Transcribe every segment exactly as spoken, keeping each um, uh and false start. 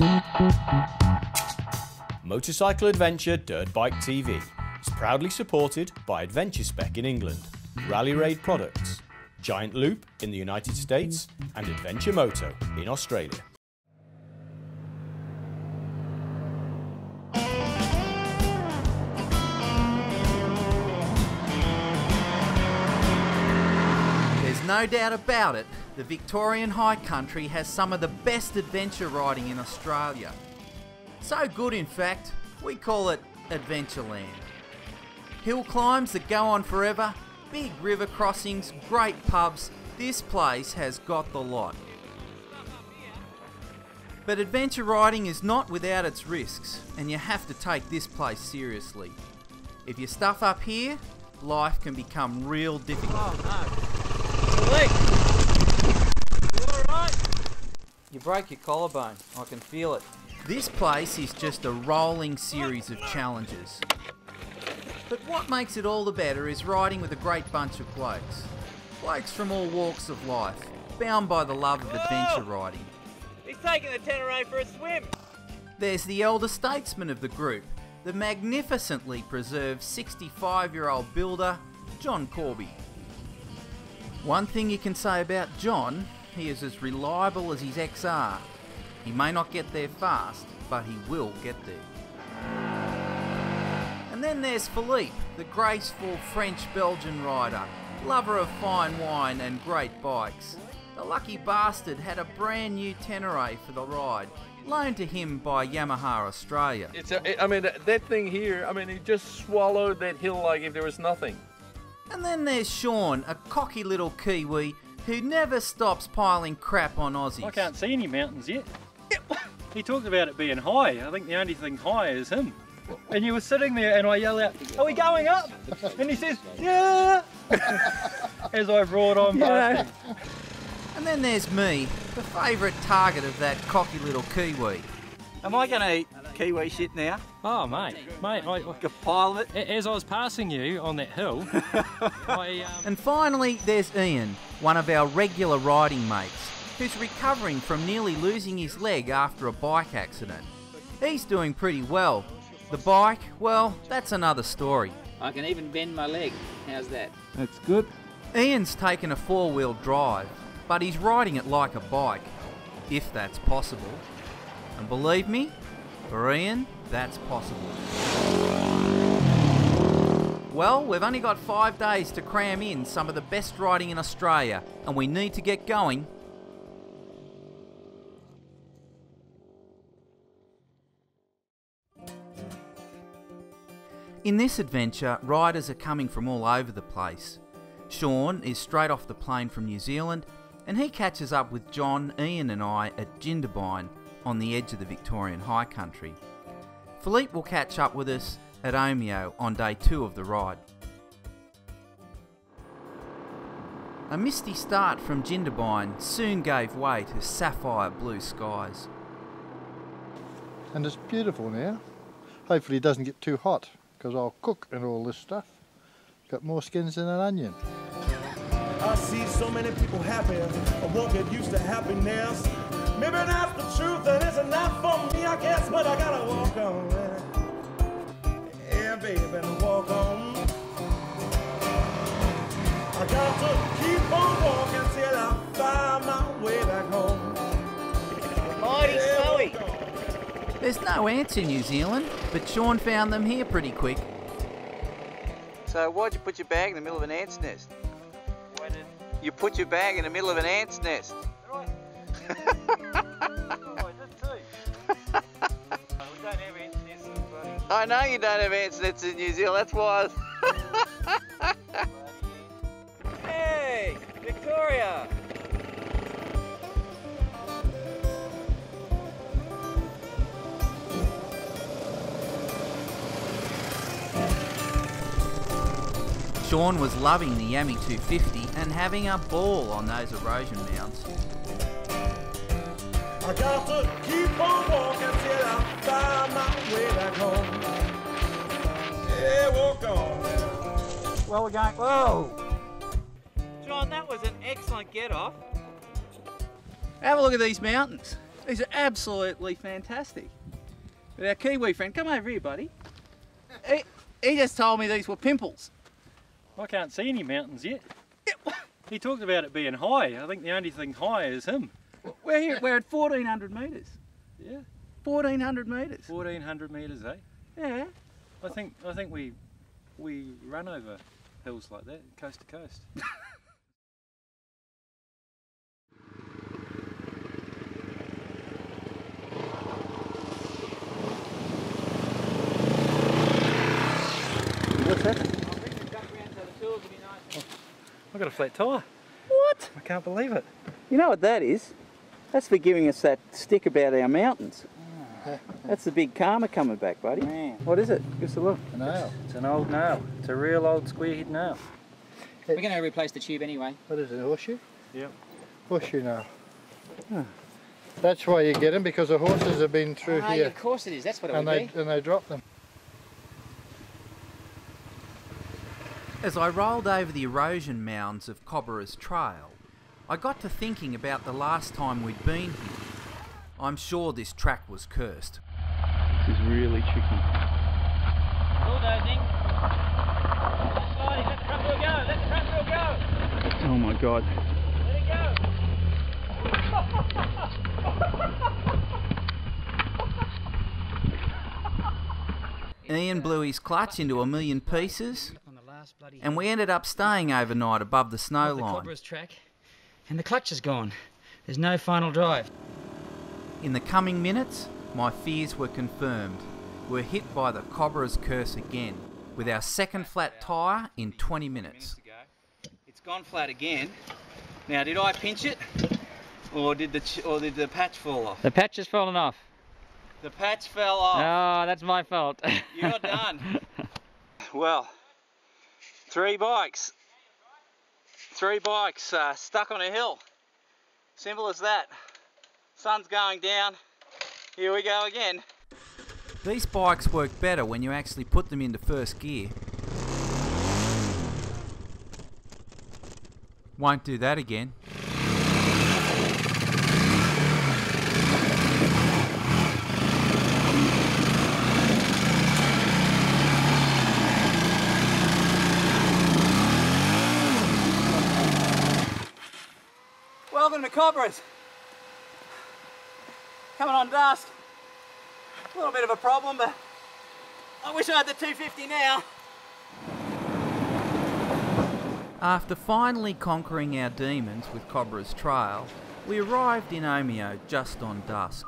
Motorcycle Adventure Dirtbike T V is proudly supported by Adventure Spec in England, Rally Raid Products, Giant Loop in the United States and Adventure Moto in Australia. There's no doubt about it, the Victorian High Country has some of the best adventure riding in Australia. So good in fact, we call it Adventureland. Hill climbs that go on forever, big river crossings, great pubs, this place has got the lot. But adventure riding is not without its risks, and you have to take this place seriously. If you stuff up here, life can become real difficult. Oh no. Leg. You alright? You broke your collarbone, I can feel it. This place is just a rolling series of challenges. But what makes it all the better is riding with a great bunch of blokes. Blokes from all walks of life, bound by the love of adventure riding. He's taking the Tenere for a swim. There's the elder statesman of the group, the magnificently preserved sixty-five-year-old builder, John Corby. One thing you can say about John, he is as reliable as his X R. He may not get there fast, but he will get there. And then there's Philippe, the graceful French-Belgian rider, lover of fine wine and great bikes. The lucky bastard had a brand new Tenere for the ride, loaned to him by Yamaha Australia. It's a, I mean, that thing here, I mean, he just swallowed that hill like if there was nothing. And then there's Sean, a cocky little Kiwi who never stops piling crap on Aussies. I can't see any mountains yet. He talked about it being high. I think the only thing high is him. And you were sitting there and I yell out, "Are we going up?" And he says, "Yeah," as I roared on past him. And then there's me, the favourite target of that cocky little Kiwi. Am I going to eat Kiwi shit now? Oh mate, mate, I, Like a pile of it? as I was passing you on that hill, I... Um... And finally there's Ian, one of our regular riding mates, who's recovering from nearly losing his leg after a bike accident. He's doing pretty well. The bike, well, that's another story. I can even bend my leg. How's that? That's good. Ian's taken a four-wheel drive, but he's riding it like a bike, if that's possible. And believe me, for Ian, that's possible. Well, we've only got five days to cram in some of the best riding in Australia, and we need to get going. In this adventure, riders are coming from all over the place. Sean is straight off the plane from New Zealand, and he catches up with John, Ian and I at Jindabyne on the edge of the Victorian High Country. Philippe will catch up with us at Omeo on day two of the ride. A misty start from Jindabyne soon gave way to sapphire blue skies. And it's beautiful now. Hopefully it doesn't get too hot, because I'll cook and all this stuff. Got more skins than an onion. I see so many people happy, I won't get used to happiness. Maybe that's the truth and it's enough for me, I guess, but I gotta walk on. Yeah, baby, walk on. I got to keep on walking till I find my way back home. Mighty snowy. There's no ants in New Zealand, but Sean found them here pretty quick. So why'd you put your bag in the middle of an ant's nest? Why did... You put your bag in the middle of an ant's nest. Right. Oh, I did too. We don't have ants nests in bloody... I know you don't have ants nests in New Zealand, that's why I was... Hey, Victoria! Sean was loving the Yami two fifty and having a ball on those erosion mounts. I got to keep on walking till I find my way back home. Yeah, walk on. Well, we're going... Whoa! John, that was an excellent get-off. Have a look at these mountains. These are absolutely fantastic. But our Kiwi friend, come over here, buddy. He, he just told me these were pimples. I can't see any mountains yet. He talked about it being high. I think the only thing high is him. We're here, we're at fourteen hundred metres. Yeah. fourteen hundred metres. fourteen hundred metres, eh? Yeah. I think I think we we run over hills like that, coast to coast. What's happening? I've got a flat tyre. What? I can't believe it. You know what that is? That's for giving us that stick about our mountains. That's the big karma coming back, buddy. Man. What is it? Give us a look. A nail. It's an old nail. It's a real old square head nail. We're going to replace the tube anyway. What is it, a horseshoe? Yep. Horseshoe nail. Huh. That's why you get them, because the horses have been through Ah, yeah, here of course it is. That's what it and would they, be. and they drop them. As I rolled over the erosion mounds of Cobbora's Trail, I got to thinking about the last time we'd been here. I'm sure this track was cursed. This is really tricky. Bulldozing. Sliding. Let the front wheel go. Let the front wheel go. Oh my god. Let it go. Ian blew his clutch into a million pieces, and we ended up staying overnight above the snow The line. Cobbora's track, and the clutch is gone. There's no final drive. In the coming minutes, my fears were confirmed. We're hit by the Cobbora's curse again, with our second flat tyre in twenty minutes. It's gone flat again. Now, did I pinch it, or did the ch or did the patch fall off? The patch has fallen off. The patch fell off. Oh, that's my fault. You're done. Well, three bikes. Three bikes uh, stuck on a hill. Simple as that. Sun's going down. Here we go again. These bikes work better when you actually put them into first gear. Won't do that again. Welcome to Cobbora's. Coming on dusk. A little bit of a problem, but I wish I had the two fifty now. After finally conquering our demons with Cobbora's Trail, we arrived in Omeo just on dusk.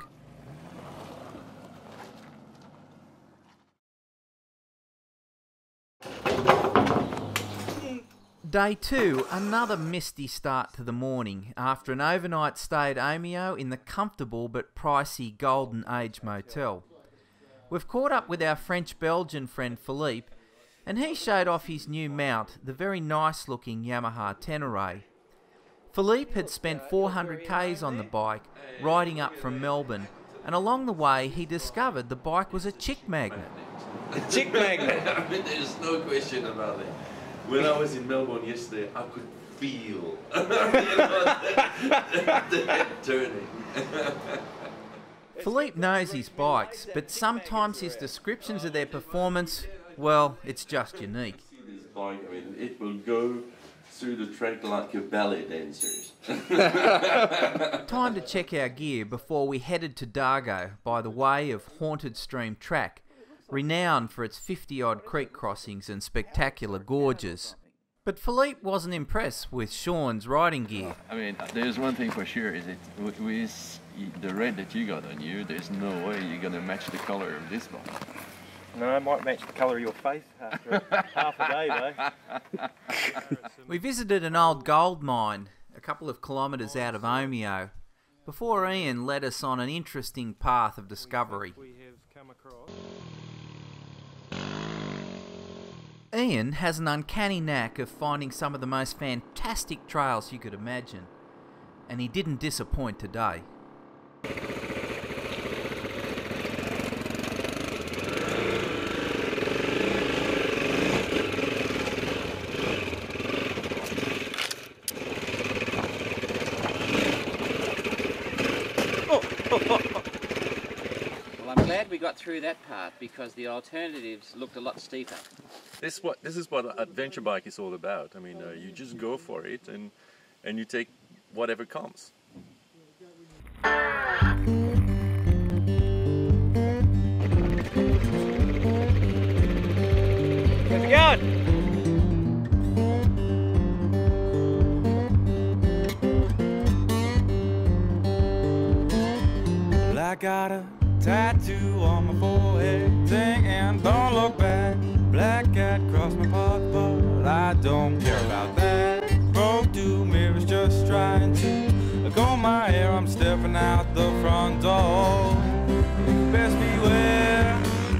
Day two, another misty start to the morning after an overnight stay at Omeo in the comfortable but pricey Golden Age Motel. We've caught up with our French-Belgian friend Philippe, and he showed off his new mount, the very nice looking Yamaha Tenere. Philippe had spent four hundred kays on the bike, riding up from Melbourne, and along the way he discovered the bike was a chick magnet. A chick magnet. I mean, there's no question about it. When I was in Melbourne yesterday, I could feel you know, the, the head turning. Philippe knows his bikes, but sometimes his descriptions of their performance, well, it's just unique. This bike, I mean, it will go through the track like a ballet dancers. Time to check our gear before we headed to Dargo by the way of Haunted Stream Track, renowned for its fifty odd creek crossings and spectacular gorges. But Philippe wasn't impressed with Sean's riding gear. I mean, there's one thing for sure, is it with, with the red that you got on you, there's no way you're going to match the color of this bike. No, I might match the colour of your face after half a day though. We visited an old gold mine a couple of kilometres out of Omeo before Ian led us on an interesting path of discovery. Ian has an uncanny knack of finding some of the most fantastic trails you could imagine, and he didn't disappoint today. I'm glad we got through that part because the alternatives looked a lot steeper. This what this is what adventure bike is all about. I mean, uh, you just go for it and and you take whatever comes. How's it going? I got a tattoo on my forehead saying don't look back. Black cat crossed my path, but I don't care about that. Broke two mirrors just trying to comb my hair. I'm stepping out the front door. Best beware.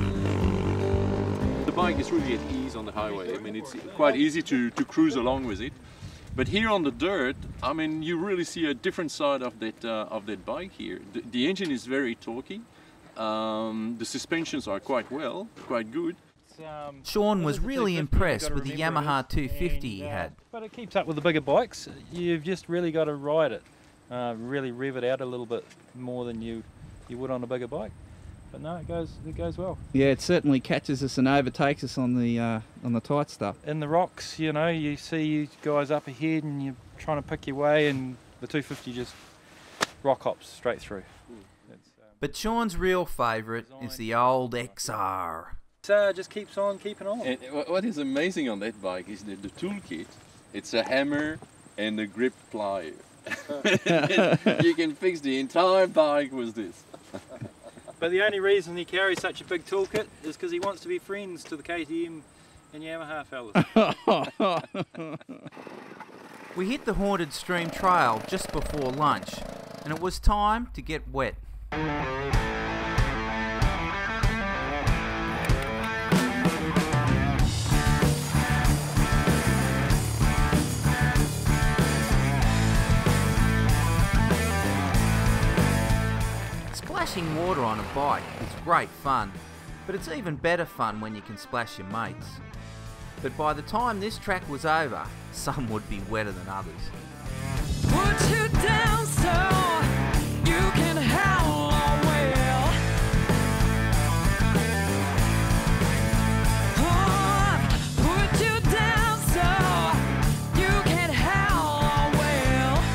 The bike is really at ease on the highway. I mean, it's quite easy to, to cruise along with it. But here on the dirt, I mean, you really see a different side of that uh, of that bike here. The, the engine is very torquey. Um, the suspensions are quite well, quite good. Um, Sean was really impressed with the Yamaha two fifty he had. But it keeps up with the bigger bikes. You've just really got to ride it, uh, really rev it out a little bit more than you you would on a bigger bike. But no, it goes it goes well. Yeah, it certainly catches us and overtakes us on the uh, on the tight stuff. In the rocks, you know, you see you guys up ahead and you're trying to pick your way, and the two fifty just rock hops straight through. It's, um, but Sean's real favourite is the old X R. So it just keeps on keeping on. And what is amazing on that bike is that the toolkit, it's a hammer and a grip plier. You can fix the entire bike with this. But the only reason he carries such a big toolkit is because he wants to be friends to the K T M and Yamaha fellas. We hit the haunted stream trail just before lunch, and it was time to get wet. Splashing water on a bike is great fun, but it's even better fun when you can splash your mates. But by the time this track was over, some would be wetter than others. Put you down so you can howl all well. Oh, put you down so you can howl all well.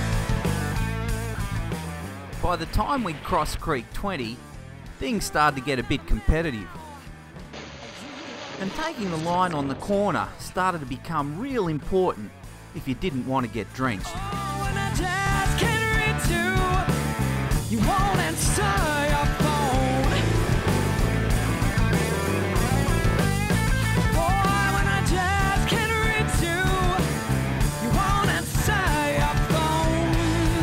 By the time we'd crossed Creek twenty, things started to get a bit competitive. And taking the line on the corner started to become real important if you didn't want to get drenched. Oh, when I just can't reach you, you won't answer your phone. Boy, when I just can't reach you, you won't answer your phone.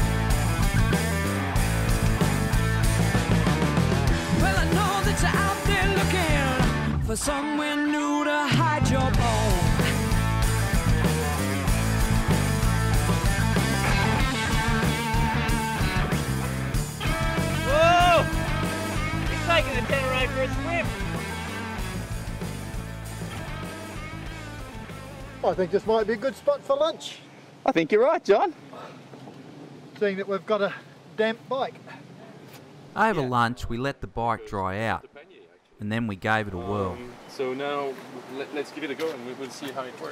Well, I know that you're out there looking for somewhere new to hide your bone. Whoa! He's taking the Tenere for a swim. I think this might be a good spot for lunch, I think you're right, John. seeing that we've got a damp bike. Over lunch, we let the bike dry out, and then we gave it a whirl. Um, so now let, let's give it a go and we will see how it works.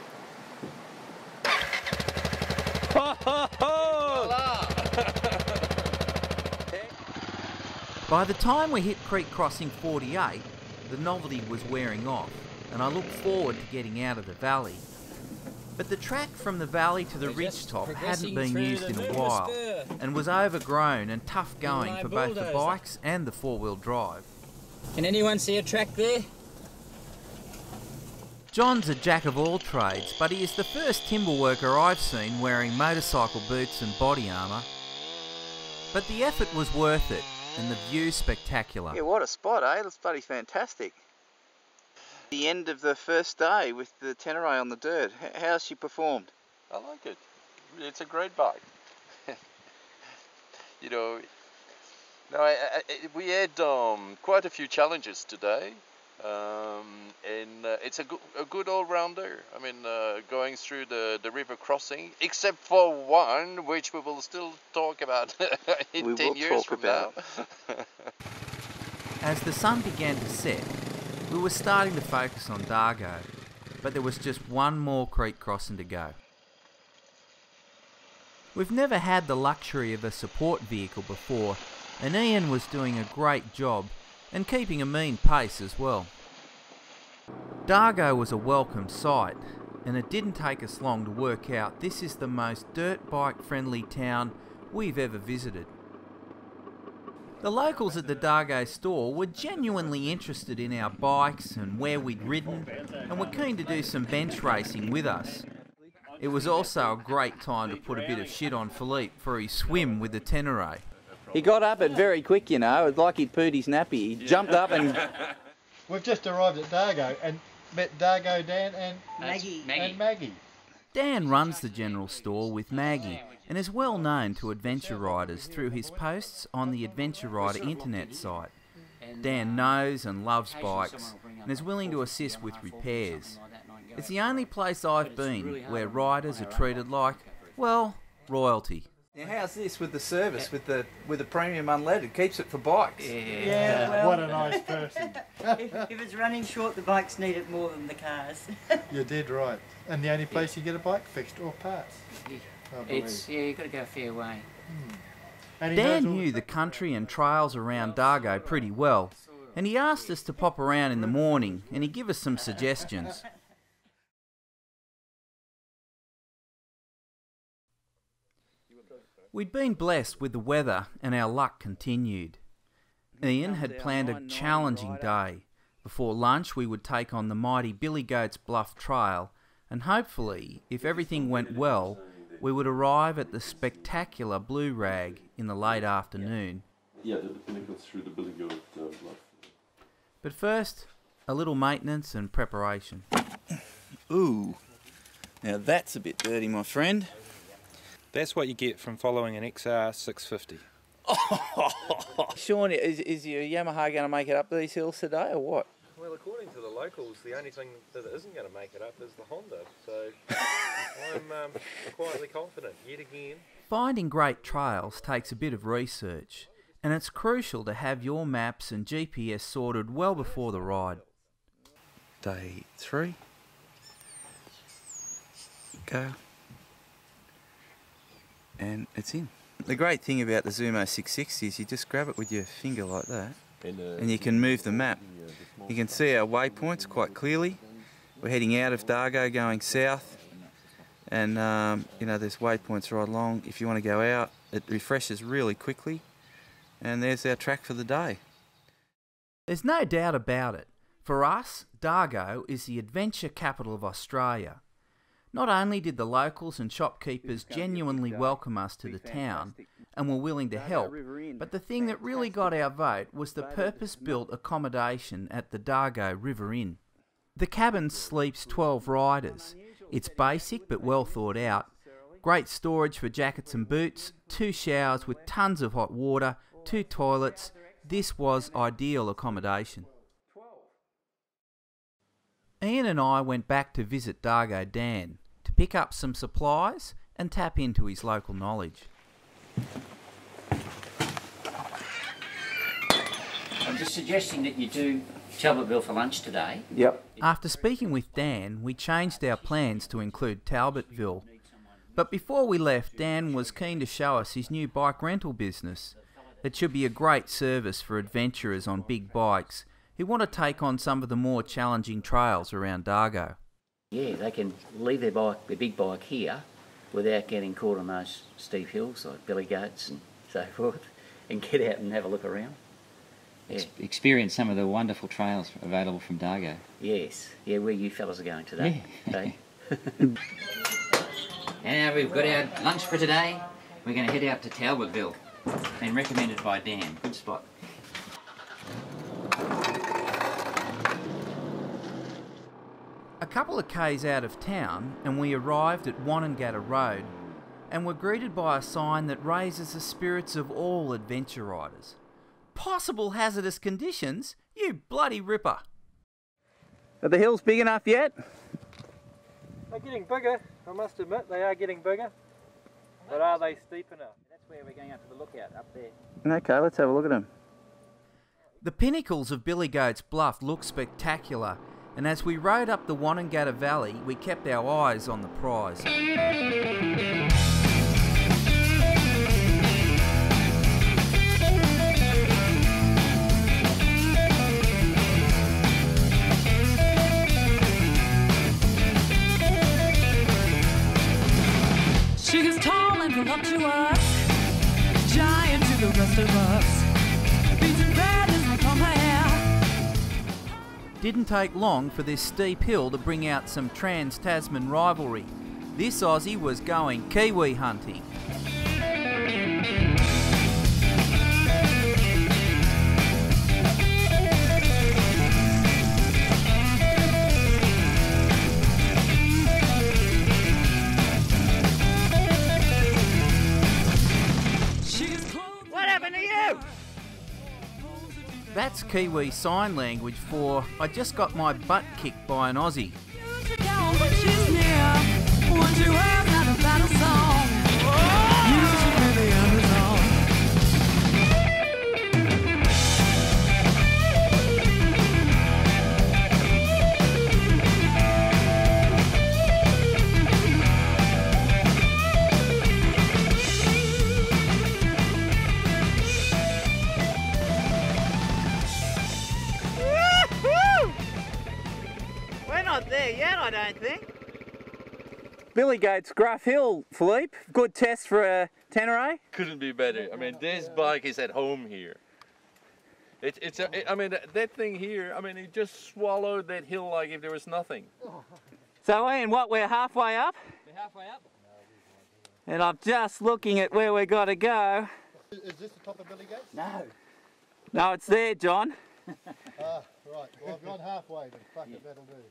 By the time we hit Creek Crossing forty-eight, the novelty was wearing off, and I looked forward to getting out of the valley. But the track from the valley to the ridgetop hadn't been used in a while, and was overgrown and tough going for both the bikes and the four-wheel drive. Can anyone see a track there? John's a jack of all trades, but he is the first timber worker I've seen wearing motorcycle boots and body armour. But the effort was worth it, and the view spectacular. Yeah, what a spot, eh? That's bloody fantastic. The end of the first day with the Tenere on the dirt. H how's she performed? I like it. It's a great bike. You know, no, I, I, we had um, quite a few challenges today, um, and uh, it's a, go a good all-rounder. I mean, uh, going through the, the river crossing, except for one, which we will still talk about in we ten will years talk from about. now. As the sun began to set, we were starting to focus on Dargo, but there was just one more creek crossing to go. We've never had the luxury of a support vehicle before, and Ian was doing a great job and keeping a mean pace as well. Dargo was a welcome sight, and it didn't take us long to work out this is the most dirt bike friendly town we've ever visited. The locals at the Dargo store were genuinely interested in our bikes and where we'd ridden, and were keen to do some bench racing with us. It was also a great time to put a bit of shit on Philippe for his swim with the Tenere. He got up it very quick, you know, it's like he'd pooed his nappy. He jumped up and... We've just arrived at Dargo and met Dargo, Dan and Maggie. And Maggie. Dan runs the general store with Maggie and is well known to adventure riders through his posts on the Adventure Rider internet site. Dan knows and loves bikes and is willing to assist with repairs. It's the only place I've been where riders are treated like, well, royalty. Now how's this with the service, with the with the premium unleaded? Keeps it for bikes. Yeah, Yeah, well, what a nice person. if, if it's running short, the bikes need it more than the cars. You did right. And the only place you get a bike fixed or parts. I believe. It's, yeah, you've got to go a fair way. Hmm. And he Dan knows all knew the country and trails around Dargo pretty well, and he asked us to pop around in the morning and he gave us some suggestions. We'd been blessed with the weather and our luck continued. Ian had planned a challenging day. Before lunch we would take on the mighty Billy Goat's Bluff Trail, and hopefully, if everything went well, we would arrive at the spectacular Blue Rag in the late afternoon. Yeah, the pinnacles through the Billy Goat uh, Bluff. But first, a little maintenance and preparation. Ooh, now that's a bit dirty, my friend. That's what you get from following an X R six fifty. Sean, is, is your Yamaha going to make it up these hills today or what? Well, according to the locals, the only thing that isn't going to make it up is the Honda, so I'm um, quietly confident, yet again. Finding great trails takes a bit of research, and it's crucial to have your maps and G P S sorted well before the ride. Day three. Go. And it's in. The great thing about the Zumo six sixty is you just grab it with your finger like that and, uh, and you can move the map. You can see our waypoints quite clearly. We're heading out of Dargo going south, and um, you know there's waypoints right along. If you want to go out, it refreshes really quickly, and there's our track for the day. There's no doubt about it. For us, Dargo is the adventure capital of Australia. Not only did the locals and shopkeepers genuinely welcome us to the town and were willing to help, but the thing that really got our vote was the purpose-built accommodation at the Dargo River Inn. The cabin sleeps twelve riders. It's basic but well thought out. Great storage for jackets and boots, two showers with tons of hot water, two toilets. This was ideal accommodation. Ian and I went back to visit Dargo Dan to pick up some supplies and tap into his local knowledge. I'm just suggesting that you do Talbotville for lunch today. Yep. After speaking with Dan, we changed our plans to include Talbotville. But before we left, Dan was keen to show us his new bike rental business. It should be a great service for adventurers on big bikes who want to take on some of the more challenging trails around Dargo. Yeah, they can leave their bike, their big bike here, without getting caught on those steep hills like Billy Goats and so forth, and get out and have a look around. Yeah. Experience some of the wonderful trails available from Dargo. Yes, yeah, where you fellas are going today. Yeah. Okay? And we've got our lunch for today. We're going to head out to Talbotville, and recommended by Dan. Good spot. A couple of k's out of town and we arrived at Wannangatta Road and were greeted by a sign that raises the spirits of all adventure riders. Possible hazardous conditions? You bloody ripper! Are the hills big enough yet? They're getting bigger, I must admit, they are getting bigger. But are they steep enough? That's where we're going up to the lookout, up there. Okay, let's have a look at them. The pinnacles of Billy Goat's Bluff look spectacular, and as we rode up the Wanangata Valley, we kept our eyes on the prize. She is tall and voluptuous, giant to the rest of us. Didn't take long for this steep hill to bring out some trans-Tasman rivalry. This Aussie was going kiwi hunting. What happened to you? That's Kiwi sign language for, I just got my butt kicked by an Aussie. Not there yet, I don't think. Billy Goat's Gruff Hill, Philippe. Good test for a Tenere. Couldn't be better. I mean, this bike is at home here. It, it's, a, it, I mean, that, that thing here, I mean, it just swallowed that hill like if there was nothing. So, Ian, what, we're halfway up? We're halfway up. And I'm just looking at where we got to go. Is this the top of Billy Goat's? No. No, it's there, John. Ah, right. Well, I've gone halfway, then fuck it, that'll do.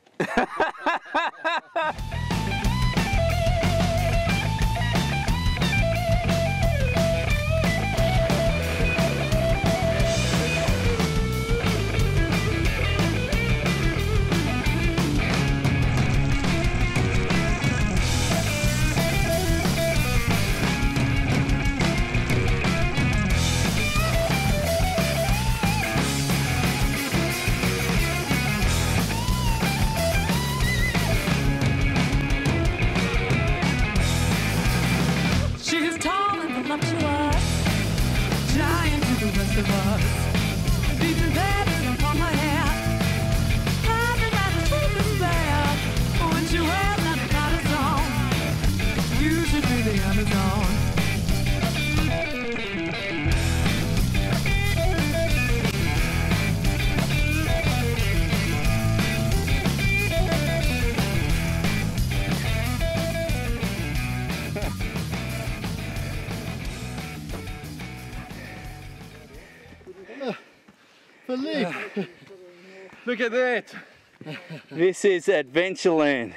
Look at that. This is Adventureland.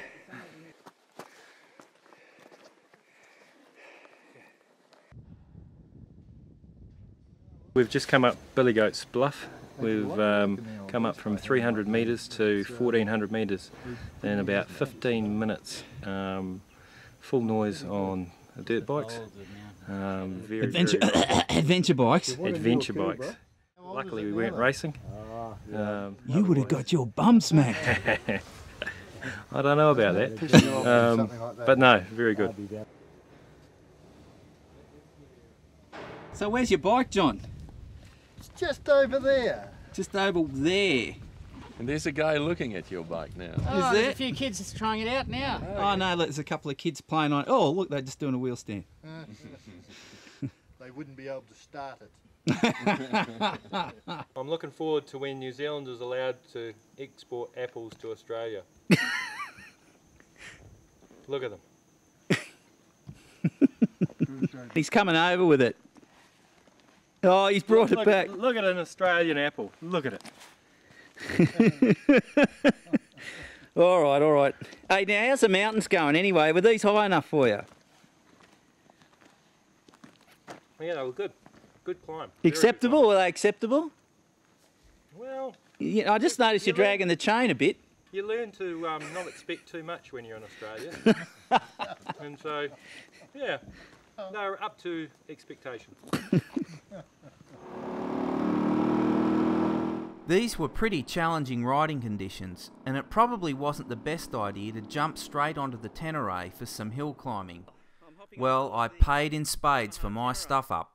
We've just come up Billy Goat's Bluff. We've um, come up from three hundred metres to fourteen hundred metres in about fifteen minutes. Um, full noise on the dirt bikes. Um, very, Adventure, very adventure bikes. Adventure bikes. Luckily we weren't racing. Um, You would have got your bum smacked. I don't know about that, um, but no, very good. So where's your bike, John? It's just over there. Just over there. And there's a guy looking at your bike now. Is Oh, there's there? a few kids just trying it out now. Oh no, look, there's a couple of kids playing on it. Oh look, they're just doing a wheel stand. They wouldn't be able to start it. I'm looking forward to when New Zealand is allowed to export apples to Australia. Look at them. He's coming over with it. Oh, he's brought look, it back. At, look at an Australian apple. Look at it. All right, all right. Hey, now how's the mountains going anyway? Were these high enough for you? Yeah, they were good. Good climb. Very Acceptable? good Were they acceptable? Well, Yeah, I just noticed you you're dragging the chain a bit. you learn to um, not expect too much when you're in Australia. And so, yeah, they're up to expectation. These were pretty challenging riding conditions, and it probably wasn't the best idea to jump straight onto the Tenere for some hill climbing. Well, I paid in spades for my stuff up.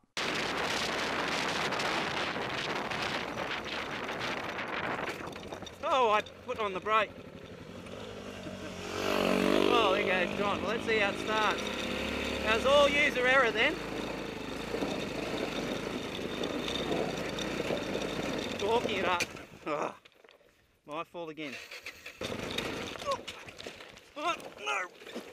Oh, I put on the brake. Oh, there goes John. Well, let's see how it starts. That was all user error then. Walking it up. Oh, my fault again. Oh, oh no.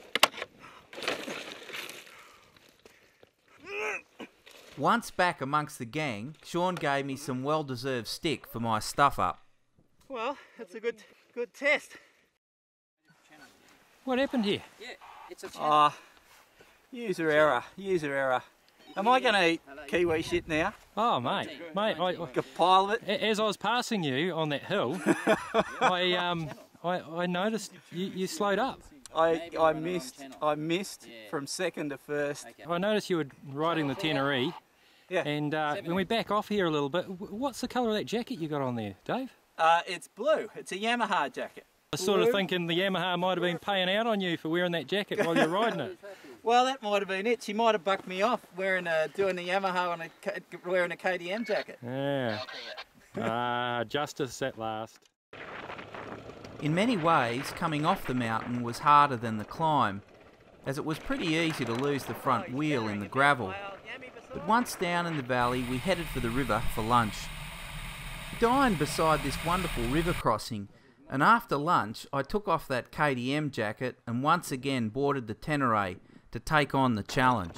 Once back amongst the gang, Sean gave me some well-deserved stick for my stuff up. Well, that's a good good test. What happened here? Yeah, it's a Ah, uh, user error, user error. Am I going to eat kiwi shit now? Oh, mate, mate, I, I, a pile of it. As I was passing you on that hill, I um, I, I noticed you, you slowed up. I I missed I missed from second to first. I noticed you were riding the Tenere. Yeah. And uh, when we back off here a little bit, what's the colour of that jacket you got on there, Dave? Uh, it's blue. It's a Yamaha jacket. I was sort of thinking the Yamaha might have been paying out on you for wearing that jacket while you're riding it. Well, that might have been it. She might have bucked me off wearing a, doing the Yamaha on a, wearing a K D M jacket. Yeah. Ah, justice at last. In many ways, coming off the mountain was harder than the climb, as it was pretty easy to lose the front wheel in the gravel. But once down in the valley, we headed for the river for lunch. We dined beside this wonderful river crossing, and after lunch I took off that K D M jacket and once again boarded the Tenere to take on the challenge.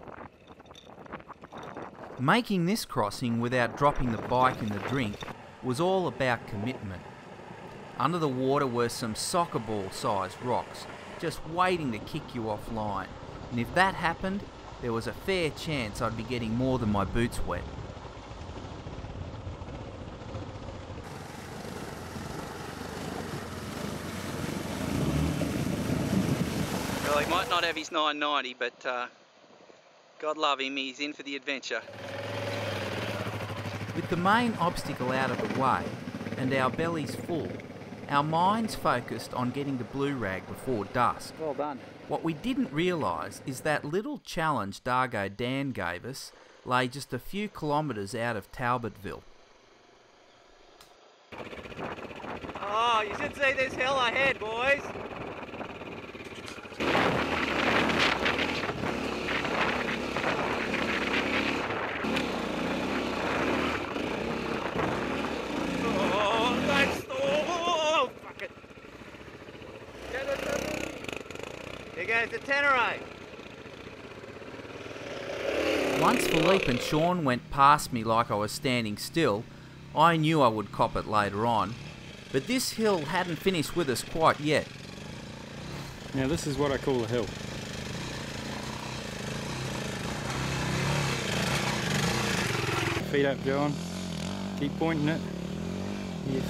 Making this crossing without dropping the bike in the drink was all about commitment. Under the water were some soccer ball sized rocks, just waiting to kick you offline, and if that happened, there was a fair chance I'd be getting more than my boots wet. Well, he might not have his nine ninety, but uh, God love him, he's in for the adventure. With the main obstacle out of the way and our bellies full, our minds focused on getting to Blue Rag before dusk. Well done. What we didn't realise is that little challenge Dargo Dan gave us lay just a few kilometres out of Talbotville. Oh, you should see this hill ahead, boys. There goes the Tenere. Once Philippe and Sean went past me like I was standing still, I knew I would cop it later on. But this hill hadn't finished with us quite yet. Now this is what I call a hill. Feet up, John. Keep pointing it. Yes.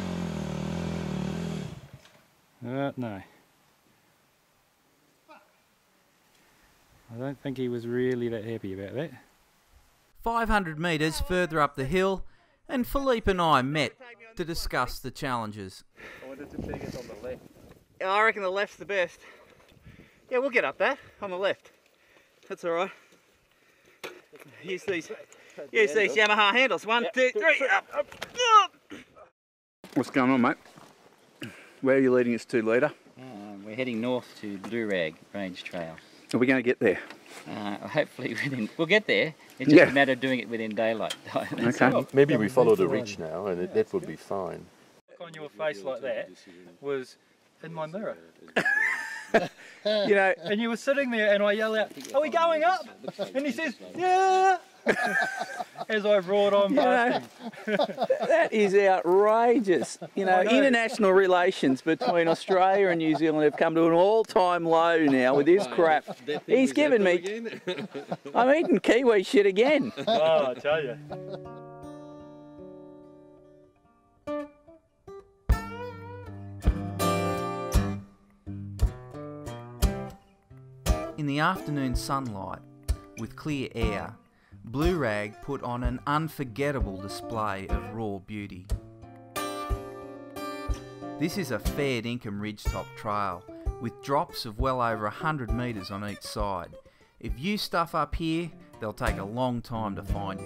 Uh, no. I don't think he was really that happy about that. five hundred metres further up the hill, and Philippe and I met to discuss the challenges. I wanted to check it on the left. Yeah, I reckon the left's the best. Yeah, we'll get up that on the left. That's all right. Use these, use these Yamaha handles. One, two, three, up, up, up. What's going on, mate? Where are you leading us to, leader? Uh, we're heading north to Blue Rag Range Trail. Are we going to get there? Uh, hopefully within, we'll get there. It's just Yeah. a matter of doing it within daylight. Okay. Maybe we follow the ridge now, and it, that would be fine. Look on your face like that was in my mirror. You know, and you were sitting there, and I yell out, "Are we going up?" And he says, "Yeah." As I roared on past him. that is outrageous. You know, know. international relations between Australia and New Zealand have come to an all-time low now with this crap. He's given me... I'm eating kiwi shit again. Oh, I tell you. In the afternoon sunlight, with clear air, Blue Rag put on an unforgettable display of raw beauty. This is a fair dinkum ridgetop trail with drops of well over one hundred metres on each side. If you stuff up here, they'll take a long time to find you.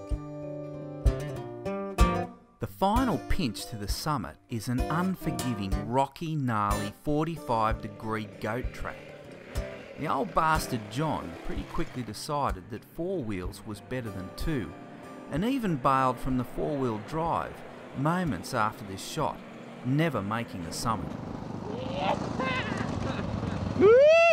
The final pinch to the summit is an unforgiving, rocky, gnarly forty-five degree goat track. The old bastard John pretty quickly decided that four wheels was better than two, and even bailed from the four-wheel drive moments after this shot, never making the summit. Woo!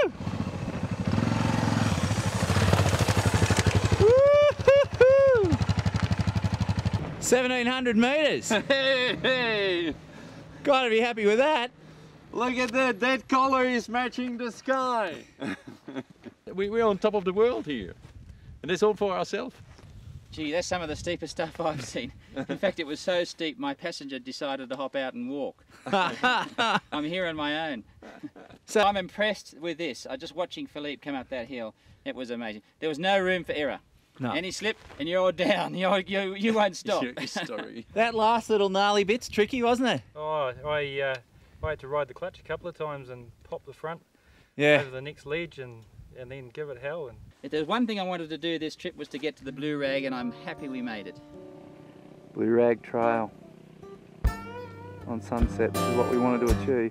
seventeen hundred metres. Hey, hey. Gotta be happy with that. Look at that, that collar is matching the sky. we, we're on top of the world here, and that's all for ourselves. Gee, that's some of the steepest stuff I've seen. In fact, it was so steep my passenger decided to hop out and walk. I'm here on my own. So I'm impressed with this. I just watching Philippe come up that hill. It was amazing. There was no room for error. No. Any slip and you're down. You're, you you won't stop. Story. That last little gnarly bit's tricky, wasn't it? Oh, I uh, I had to ride the clutch a couple of times and pop the front yeah. over the next ledge and and then give it hell. And if there's one thing I wanted to do this trip was to get to the Blue Rag, and I'm happy we made it. Blue Rag Trail on Sunset. This is what we wanted to achieve.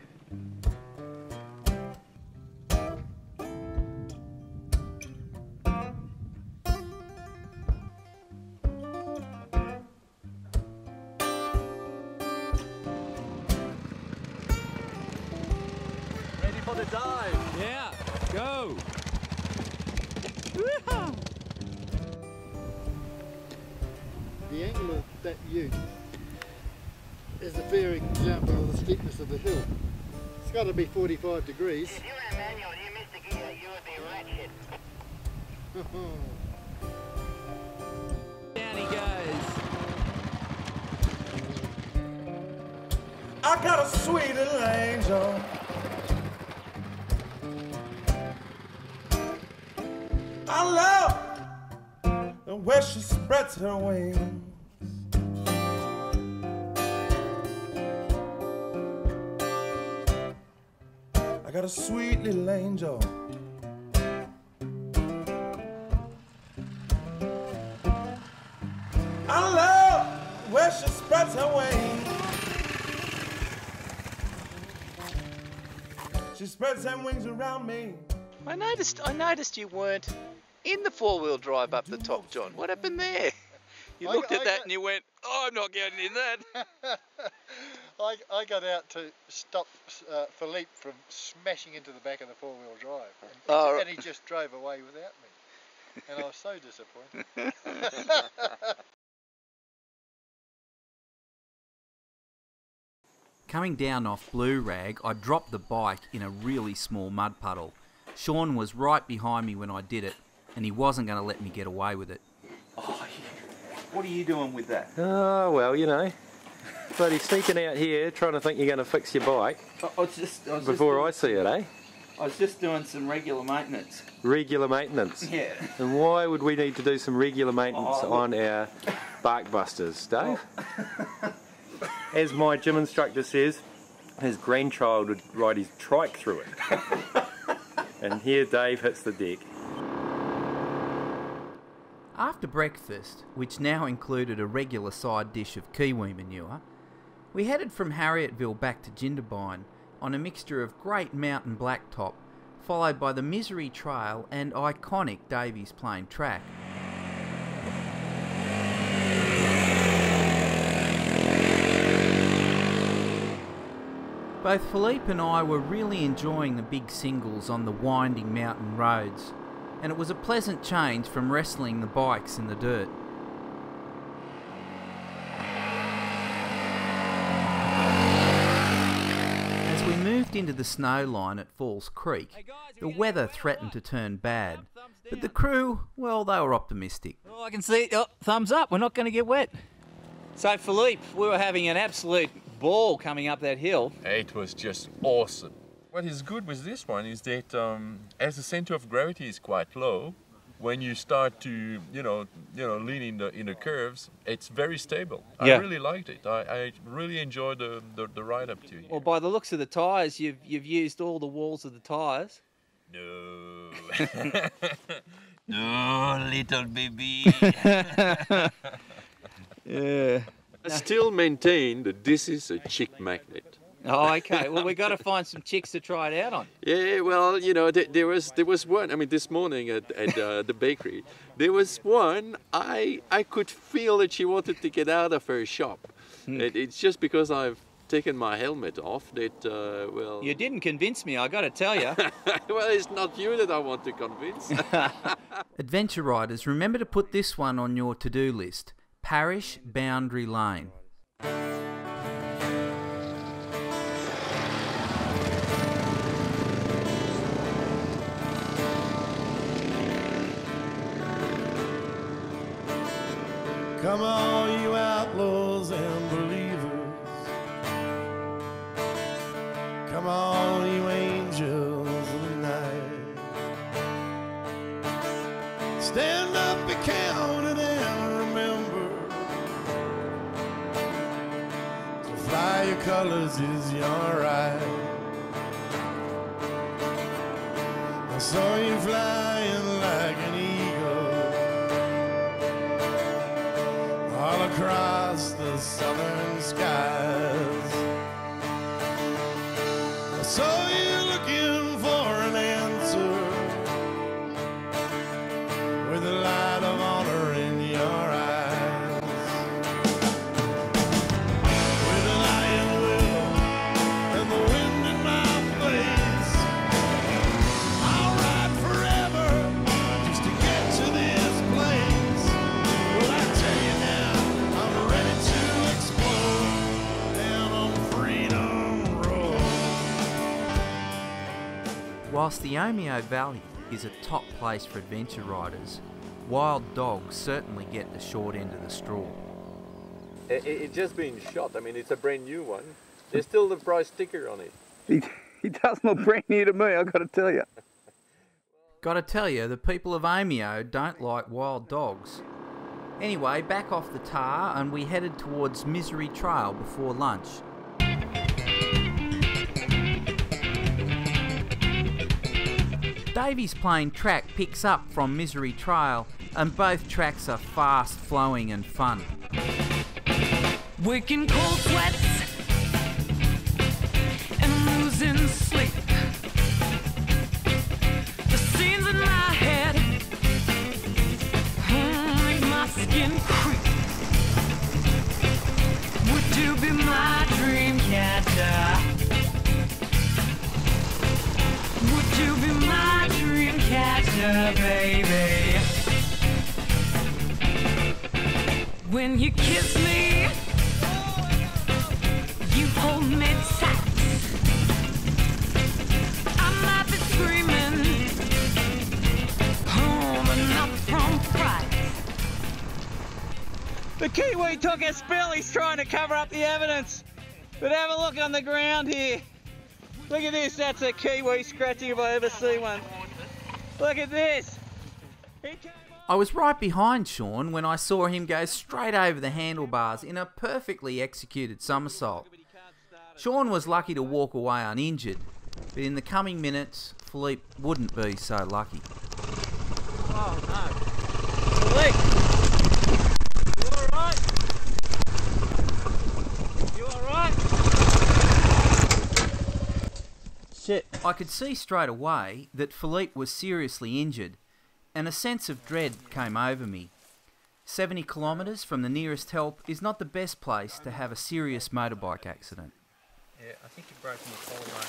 Ready for the dive. Yeah, go. The angle of that ute is a fair example of the steepness of the hill. It's got to be forty-five degrees. If you were a manual and you missed a gear, you would be right shit. Down he goes. I got a sweet little angel. I love the way she spreads her wings. I got a sweet little angel. I love the way she spreads her wings. She spreads her wings around me. I noticed I noticed you weren't in the four-wheel drive up the top, John. What happened there? You looked I, at I that got, and you went, oh, I'm not getting in that. I, I got out to stop uh, Philippe from smashing into the back of the four-wheel drive, and, Oh, right. and he just drove away without me, and I was so disappointed. Coming down off Blue Rag, I dropped the bike in a really small mud puddle. Sean was right behind me when I did it, and he wasn't going to let me get away with it. Oh, what are you doing with that? oh well, you know, bloody sneaking out here trying to think you're going to fix your bike I, I was just, I was before I just see it, eh? I was just doing some regular maintenance. Regular maintenance. Yeah. And why would we need to do some regular maintenance Oh, on our bark busters, Dave? As my gym instructor says, his grandchild would ride his trike through it. And here Dave hits the deck. After breakfast, which now included a regular side dish of kiwi manure, we headed from Harrietville back to Jindabyne on a mixture of great mountain blacktop, followed by the Misery Trail and iconic Davies Plain track. Both Philippe and I were really enjoying the big singles on the winding mountain roads, and it was a pleasant change from wrestling the bikes in the dirt. As we moved into the snow line at Falls Creek, the weather threatened to turn bad, but the crew, well, they were optimistic. Oh, I can see, oh, thumbs up, we're not going to get wet. So Philippe, we were having an absolute ball coming up that hill. It was just awesome. What is good with this one is that um, as the center of gravity is quite low, when you start to, you know, you know, lean in the in the curves, it's very stable. Yeah. I really liked it. I, I really enjoyed the, the the ride up to here. Well, by the looks of the tyres, you've you've used all the walls of the tyres. No. No, little baby. Yeah. I still maintain that this is a chick magnet. Oh, okay. Well, we've got to find some chicks to try it out on. Yeah, well, you know, there, there was there was one. I mean, this morning at, at uh, the bakery, there was one. I I could feel that she wanted to get out of her shop. Hmm. It, it's just because I've taken my helmet off that uh, well. You didn't convince me, I got to tell you. Well, it's not you that I want to convince. Adventure riders, remember to put this one on your to-do list. Parish Boundary Lane. Come all you outlaws and believers. Come all you angels of the night. Stand up, be counted, and remember to fly your colors is your right. I saw you flying like an eagle all across the southern skies. I saw you looking for an answer with the light of honor in your eyes. With an iron will and the wind in my face, I'll ride forever just to get to this place. Well, I tell you now, I'm ready to explode down on Freedom Road. Whilst the Omeo Valley is a top place for adventure riders, wild dogs certainly get the short end of the straw. It, it's just been shot. I mean, it's a brand new one. There's still the price sticker on it. He, he does look brand new to me, I've got to tell you. Gotta tell you, the people of Omeo don't like wild dogs. Anyway, back off the tar and we headed towards Misery Trail before lunch. Davey's plane track picks up from Misery Trail and both tracks are fast flowing and fun. Waking cold sweats and losing sleep. The scenes in my head hmm, make my skin creep. Would you be my dream catcher? Would you be my dream catcher, baby? When you kiss me, you hold me tight. I might be screaming, oh, but not from fright. The Kiwi took a spill, he's trying to cover up the evidence. But have a look on the ground here. Look at this, that's a Kiwi scratching if I ever see one. Look at this. I was right behind Sean when I saw him go straight over the handlebars in a perfectly executed somersault. Sean was lucky to walk away uninjured, but in the coming minutes, Philippe wouldn't be so lucky. Oh no. Philippe! You alright? You alright? Shit. I could see straight away that Philippe was seriously injured, and a sense of dread came over me. seventy kilometres from the nearest help is not the best place to have a serious motorbike accident. Yeah, I think you've broken your collarbone.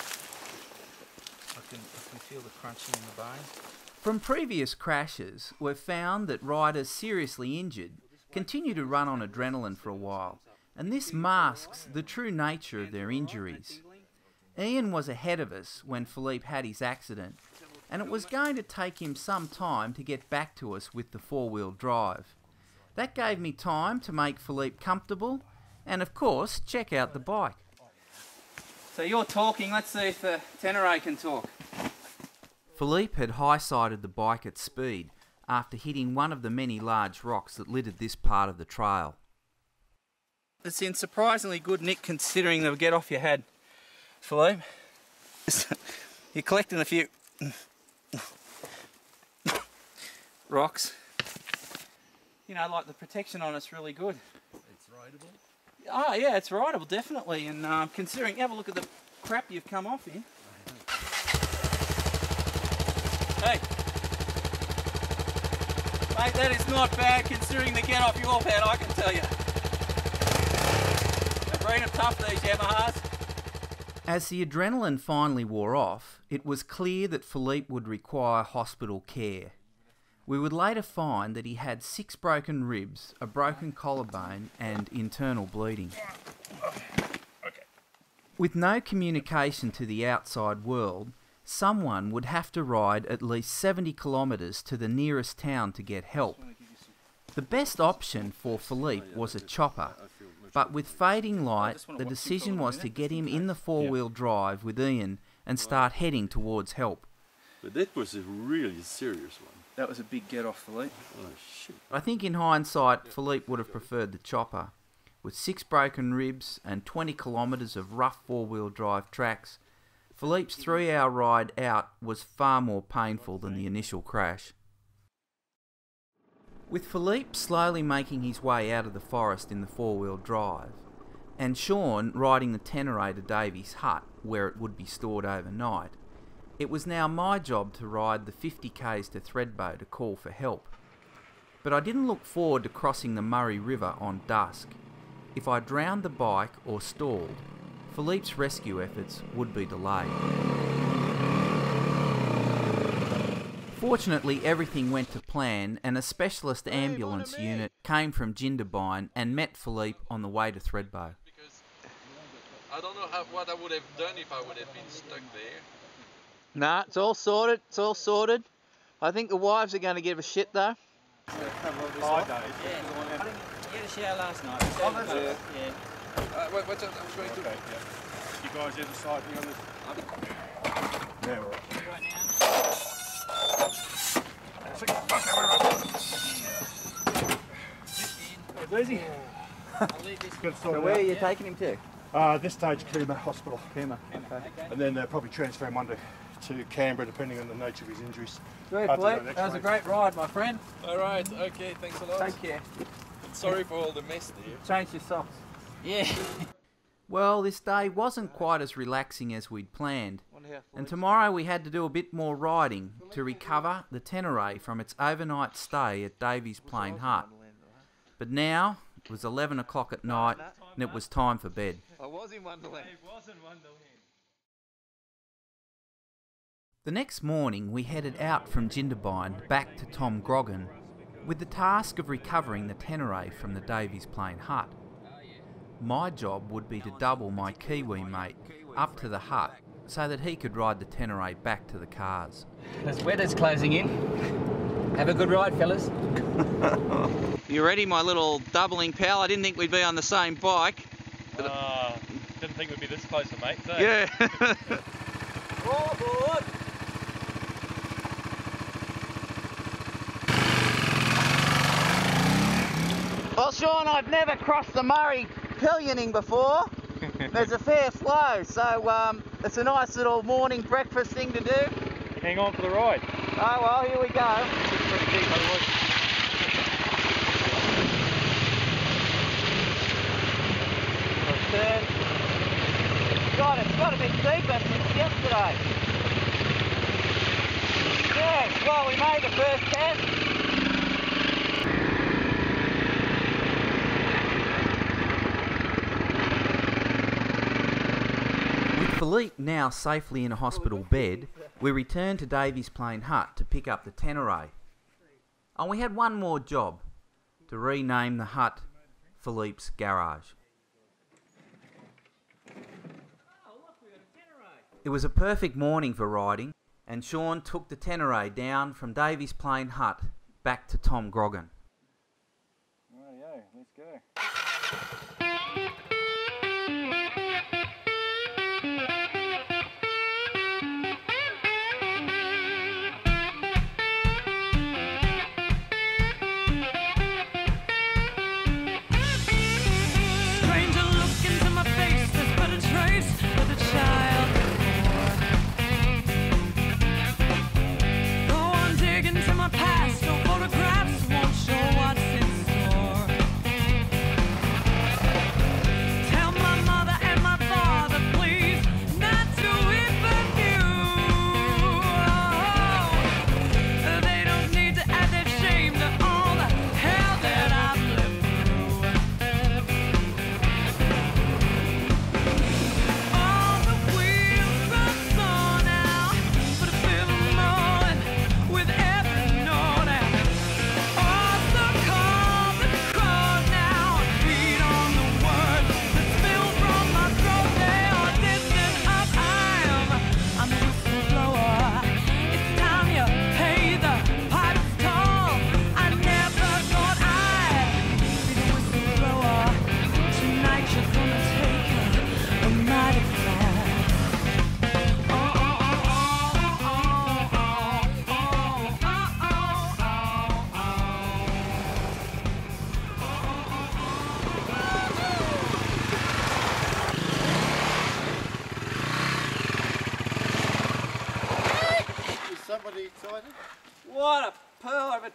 I can, I can feel the crunching in the bone. From previous crashes, we've found that riders seriously injured continue to run on adrenaline for a while, and this masks the true nature of their injuries. Ian was ahead of us when Philippe had his accident, and it was going to take him some time to get back to us with the four-wheel drive. That gave me time to make Philippe comfortable, and of course, check out the bike. So you're talking, let's see if the Tenere can talk. Philippe had high-sided the bike at speed after hitting one of the many large rocks that littered this part of the trail. It's in surprisingly good nick considering the get off you had, Philippe. You're collecting a few rocks. You know, like the protection on it's really good. It's rideable? Oh yeah, it's rideable, definitely. And uh, considering, have a look at the crap you've come off in. Hey. Mate, that is not bad considering the get off you've had, I can tell you. They've been them tough, these Yamahas. As the adrenaline finally wore off, it was clear that Philippe would require hospital care. We would later find that he had six broken ribs, a broken collarbone and internal bleeding. With no communication to the outside world, someone would have to ride at least seventy kilometres to the nearest town to get help. The best option for Philippe was a chopper, but with fading light, the decision was to get him in the four-wheel drive with Ian and start heading towards help. But that was a really serious one. That was a big get off, Philippe. Oh, shit. I think in hindsight, Philippe would have preferred the chopper. With six broken ribs and twenty kilometres of rough four-wheel drive tracks, Philippe's three-hour ride out was far more painful than the initial crash. With Philippe slowly making his way out of the forest in the four-wheel drive, and Sean riding the Tenere to Davy's hut, where it would be stored overnight, it was now my job to ride the fifty kays to Thredbo to call for help. But I didn't look forward to crossing the Murray River on dusk. If I drowned the bike or stalled, Philippe's rescue efforts would be delayed. Fortunately, everything went to plan and a specialist ambulance unit came from Jindabyne and met Philippe on the way to Thredbo. I don't know how, what I would have done if I would have been stuck there. Nah, it's all sorted, it's all sorted. I think the wives are going to give a shit though. Oh, days. Yeah, you had a shower last night. Oh, that's yeah. it. Yeah. Uh, wait, what's that? I'm going to... Okay, yeah. You guys either side me on this? Yeah, all right. Right now. It's easy. I'll leave this. Good So where are you taking him to? Uh, at this stage, Cooma Hospital. Cooma, okay. And then they'll probably transfer him on to, to Canberra, depending on the nature of his injuries. Great, After Philippe. that That was a X-ray. great ride, my friend. Alright, okay, thanks a lot. Take care. Sorry for all the mess there. Change your socks. Yeah. Well, this day wasn't quite as relaxing as we'd planned, and tomorrow we had to do a bit more riding to recover the Tenere from its overnight stay at Davy's Plain Hut. But now, it was eleven o'clock at night, and it was time for bed. I was in Wonderland. The next morning we headed out from Jindabyne back to Tom Grogan with the task of recovering the Tenere from the Davy's Plain Hut. My job would be to double my Kiwi mate up to the hut so that he could ride the Tenere back to the cars. The weather's closing in. Have a good ride, fellas. You ready, my little doubling pal? I didn't think we'd be on the same bike. Uh, didn't think we'd be this close, mate. So. Yeah. All aboard. Well, Sean, I've never crossed the Murray pillioning before. There's a fair flow, so um, it's a nice little morning breakfast thing to do. Hang on for the ride. Oh well, here we go. It's pretty deep, otherwise. Turn. God, it's got a bit deeper since yesterday. Yes, well, we made the first test. With Philippe now safely in a hospital bed, we returned to Davy's Plain Hut to pick up the Tenere. And we had one more job, to rename the hut Philippe's Garage. It was a perfect morning for riding, and Sean took the Tenere down from Davy's Plain Hut back to Tom Grogan. Rightio, let's go.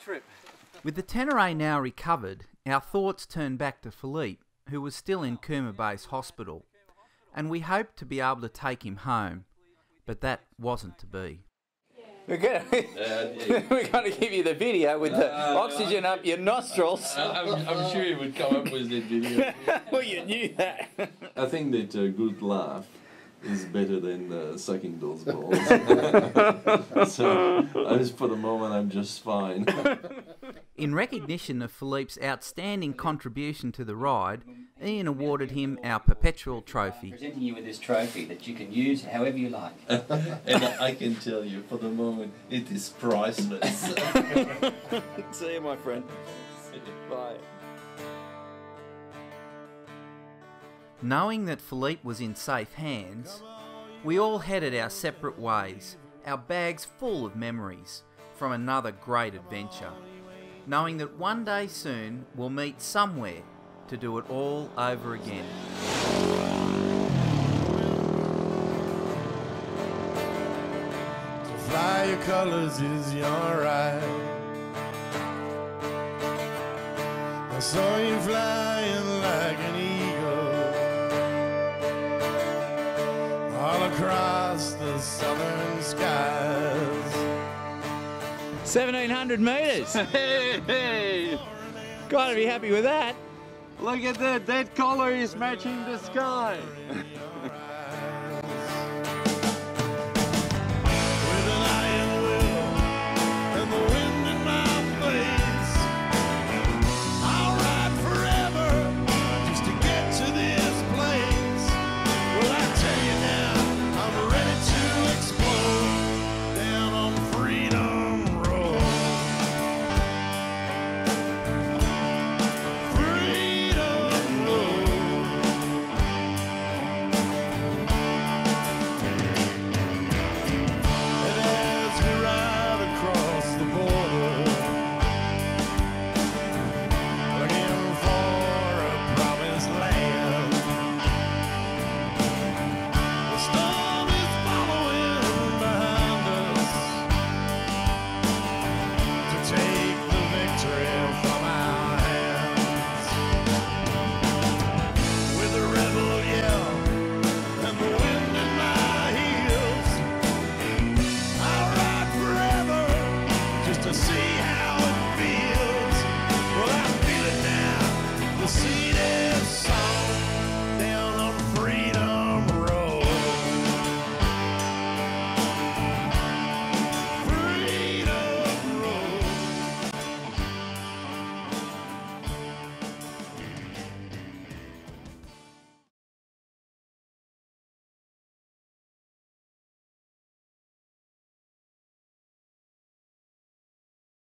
trip. With the Tenere now recovered, our thoughts turn back to Philippe, who was still in Cooma Base Hospital, and we hoped to be able to take him home, but that wasn't to be. We're gonna, we're going to give you the video with the Uh, oxygen up your nostrils. I'm, I'm sure you would come up with that video. Well, you knew that. I think that a good laugh is better than uh, sucking those balls. So, I just, for the moment, I'm just fine. In recognition of Philippe's outstanding contribution to the ride, Ian awarded him our perpetual trophy. Presenting you with this trophy that you can use however you like. And I can tell you, for the moment, it is priceless. See you, my friend. Bye. Knowing that Philippe was in safe hands, we all headed our separate ways, our bags full of memories from another great adventure, knowing that one day soon we'll meet somewhere to do it all over again. To fly your colors is your right. I saw you flying like an eagle all across the southern skies. seventeen hundred metres. Hey, hey. Gotta be happy with that. Look at that, that collar is matching the sky.